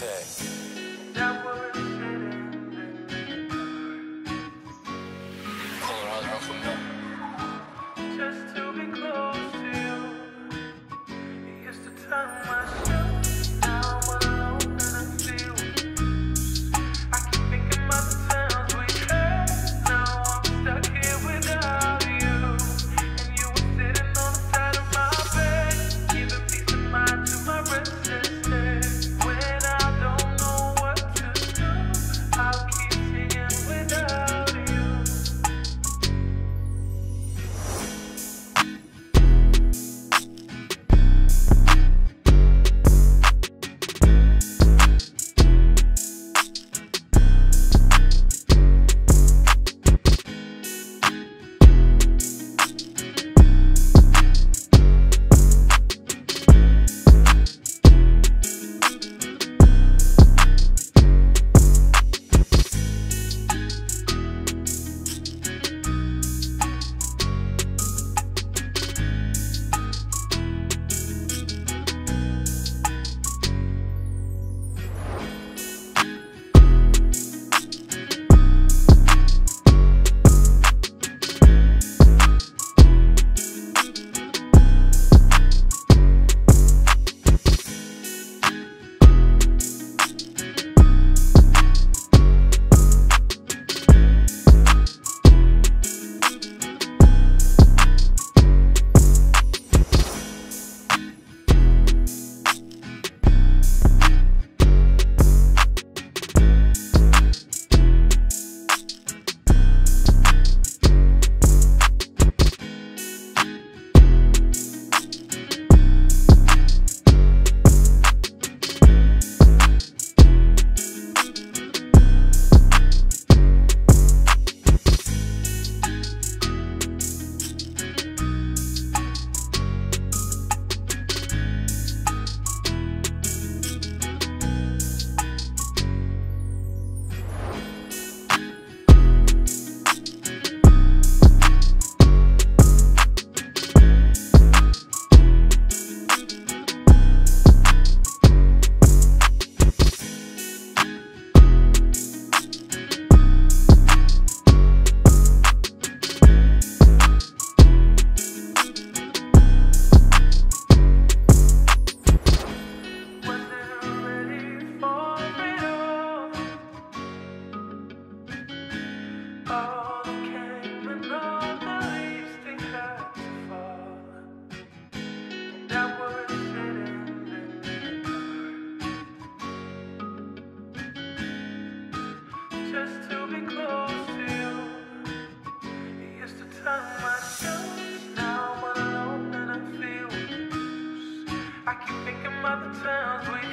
YungTec. Colorado from there. Just to be close to you. You used to tie my shoes. Now I'm alone and I feel loose. I keep thinking about the times we had. Now I'm stuck here without you. And you were sitting on the side of my bed, giving peace of mind to my restlessness. When I don't know what to do, I'll keep singing without you. All came and all the leaves they had to fall. And I was sitting in the dark, just to be close to you. You used to tie my shoes. Now I'm alone and I feel loose. I keep thinking about the times we